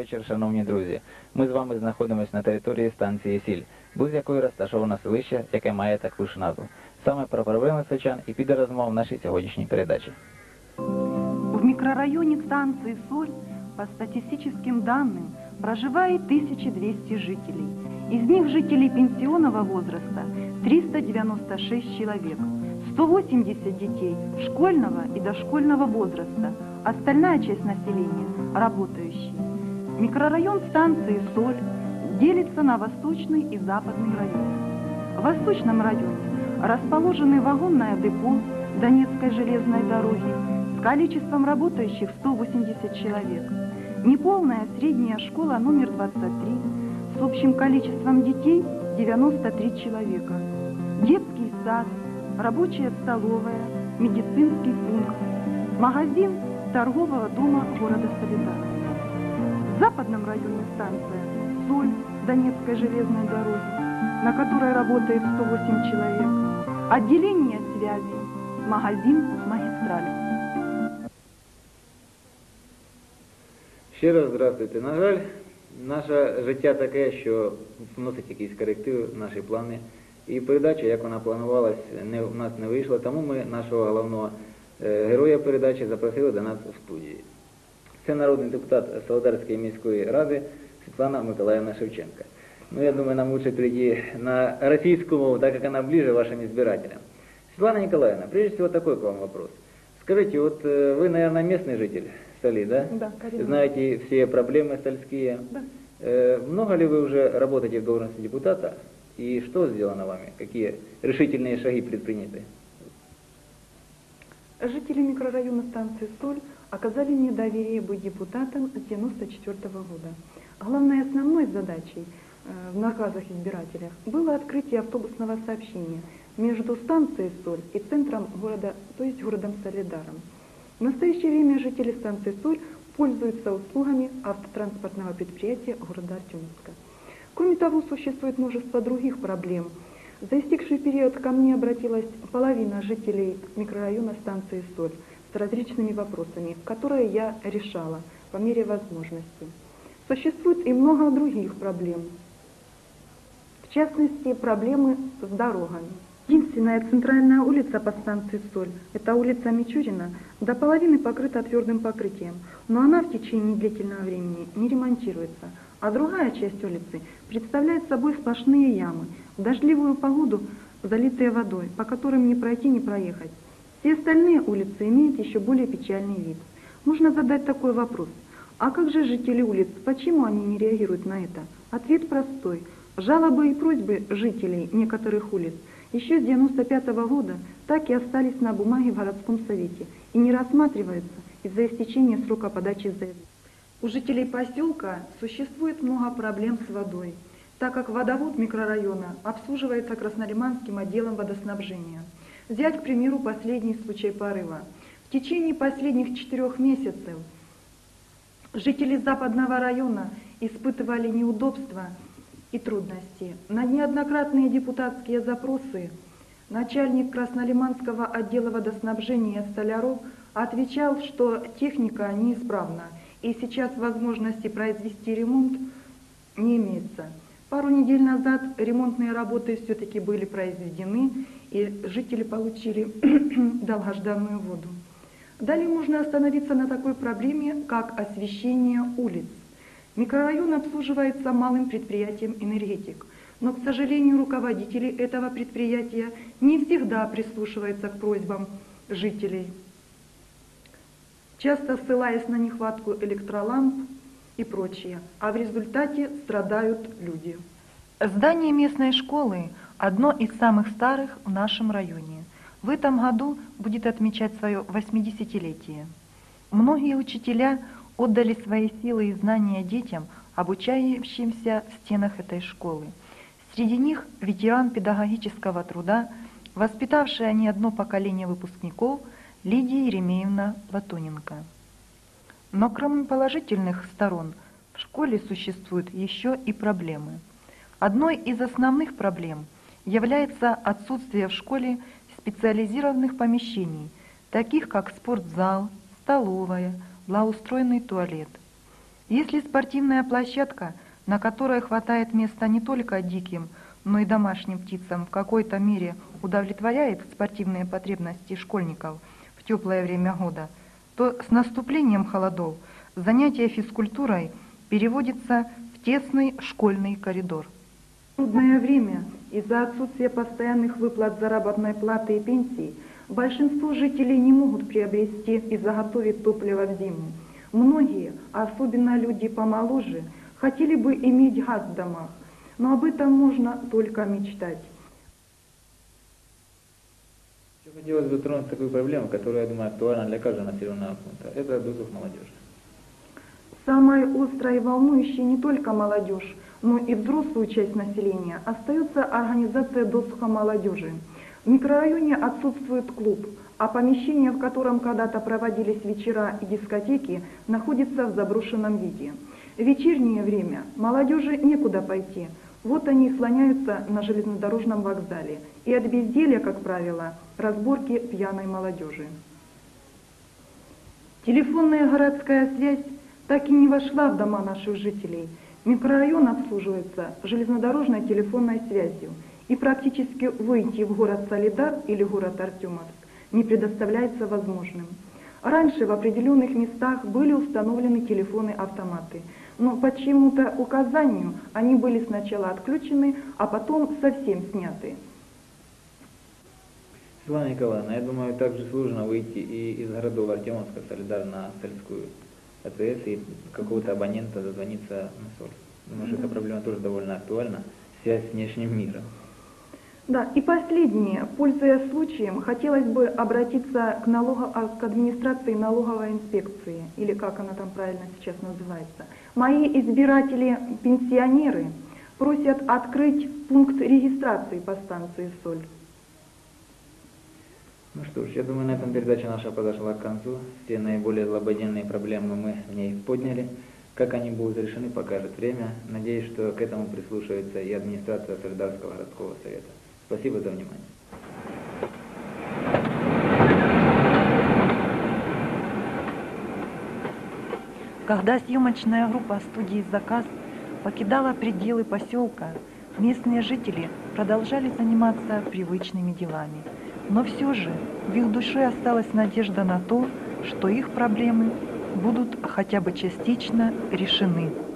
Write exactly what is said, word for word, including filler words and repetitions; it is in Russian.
вечір, шановні друзі. Ми з вами знаходимося на території станції Сіль, близько якої розташоване селище, яке має таку ж назву. Саме про проблеми сельчан і піде розмова в нашій сьогоднішній передачі. В микрорайоне станции Соль, по статистическим данным, проживает тысяча двести жителей. Из них жителей пенсионного возраста триста девяносто шесть человек, сто восемьдесят детей школьного и дошкольного возраста, остальная часть населения – работающие. Микрорайон станции Соль делится на восточный и западный районы. В восточном районе расположены вагонное депо Донецкой железной дороги с количеством работающих сто восемьдесят человек, неполная средняя школа номер двадцать три с общим количеством детей девяносто три человека, детский сад, рабочая столовая, медицинский пункт, магазин торгового дома города Солидар. В западном районе станция Соль Донецкой железной дороги, на которой работает сто восемь человек, отделение связи, магазин «Магистраль». Ще раз здравствуйте. На жаль, наше життя таке, що вносить якісь корективи в наші плани. І передача, як вона планувалась, не, у нас не вийшла, тому ми нашого головного е, героя передачі запросили до нас в студії. Це народний депутат Солидарської міської ради Светлана Миколаївна Шевченко. Ну, я думаю, нам лучше перейти на российскую мову, так как она ближе вашим избирателям. Светлана Николаевна, прежде всего такой к вам вопрос. Скажите, вот вы, наверное, местный житель Соли, да? Да, конечно. Знаете все проблемы стольские. Да. Э, много ли вы уже работаете в должности депутата? И что сделано вами? Какие решительные шаги предприняты? Жители микрорайона станции Соль оказали мне доверие быть депутатом с девяносто четвёртого года. Главной основной задачей э, в наказах избирателях было открытие автобусного сообщения между станцией Соль и центром города, то есть городом Солидаром. В настоящее время жители станции Соль пользуются услугами автотранспортного предприятия города Артемовска. Кроме того, существует множество других проблем. За истекший период ко мне обратилась половина жителей микрорайона станции Соль с различными вопросами, которые я решала по мере возможности. Существует и много других проблем. В частности, проблемы с дорогами. Единственная центральная улица по станции Соль, это улица Мичурина, до половины покрыта твердым покрытием, но она в течение длительного времени не ремонтируется, а другая часть улицы представляет собой сплошные ямы, в дождливую погоду залитые водой, по которым не пройти, не проехать. Все остальные улицы имеют еще более печальный вид. Можно задать такой вопрос: а как же жители улиц, почему они не реагируют на это? Ответ простой. Жалобы и просьбы жителей некоторых улиц еще с девяносто пятого года так и остались на бумаге в городском совете и не рассматриваются из-за истечения срока подачи заявлений. У жителей поселка существует много проблем с водой, так как водовод микрорайона обслуживается Краснолиманским отделом водоснабжения. Взять, к примеру, последний случай порыва. В течение последних четырех месяцев жители западного района испытывали неудобства и трудности. На неоднократные депутатские запросы начальник Краснолиманского отдела водоснабжения Столяров отвечал, что техника неисправна, и сейчас возможности произвести ремонт не имеется. Пару недель назад ремонтные работы все-таки были произведены, и жители получили долгожданную воду. Далее можно остановиться на такой проблеме, как освещение улиц. Микрорайон обслуживается малым предприятием «Энергетик», но, к сожалению, руководители этого предприятия не всегда прислушиваются к просьбам жителей, часто ссылаясь на нехватку электроламп и прочее, а в результате страдают люди. Здание местной школы – одно из самых старых в нашем районе. В этом году будет отмечать свое восьмидесятилетие. Многие учителя отдали свои силы и знания детям, обучающимся в стенах этой школы. Среди них ветеран педагогического труда, воспитавшая не одно поколение выпускников, Лидия Еремеевна Платоненко. Но кроме положительных сторон, в школе существуют еще и проблемы. Одной из основных проблем является отсутствие в школе специализированных помещений, таких как спортзал, столовая, благоустроенный туалет. Если спортивная площадка, на которой хватает места не только диким, но и домашним птицам, в какой-то мере удовлетворяет спортивные потребности школьников в теплое время года, то с наступлением холодов занятие физкультурой переводится в тесный школьный коридор. В трудное время из-за отсутствия постоянных выплат заработной платы и пенсий большинство жителей не могут приобрести и заготовить топливо в зиму. Многие, особенно люди помоложе, хотели бы иметь газ в домах, но об этом можно только мечтать. Еще хотелось бы затронуть такую проблему, которая, я думаю, актуальна для каждого населенного пункта. Это досуг молодежи. Самой острой и волнующей не только молодежь, но и взрослую часть населения остается организация досуга молодежи. В микрорайоне отсутствует клуб, а помещение, в котором когда-то проводились вечера и дискотеки, находится в заброшенном виде. В вечернее время молодежи некуда пойти. Вот они слоняются на железнодорожном вокзале. И от безделья, как правило, разборки пьяной молодежи. Телефонная городская связь так и не вошла в дома наших жителей. Микрорайон обслуживается железнодорожной телефонной связью. И практически выйти в город Солидар или город Артемовск не предоставляется возможным. Раньше в определенных местах были установлены телефоны-автоматы, но по чьему-то указанию они были сначала отключены, а потом совсем сняты. Светлана Николаевна, я думаю, также сложно выйти и из городов Артемовска, Солидар на Сольскую АТС и какого-то абонента дозвониться на Соль. Думаю, что эта проблема тоже довольно актуальна. Связь с внешним миром. Да, и последнее. Пользуясь случаем, хотелось бы обратиться к, налого, к администрации налоговой инспекции, или как она там правильно сейчас называется. Мои избиратели-пенсионеры просят открыть пункт регистрации по станции «Соль». Ну что ж, я думаю, на этом передача наша подошла к концу. Все наиболее злободневные проблемы мы в ней подняли. Как они будут решены, покажет время. Надеюсь, что к этому прислушивается и администрация Солидарского городского совета. Спасибо за внимание. Когда съемочная группа студии «Заказ» покидала пределы поселка, местные жители продолжали заниматься привычными делами. Но все же в их душе осталась надежда на то, что их проблемы будут хотя бы частично решены.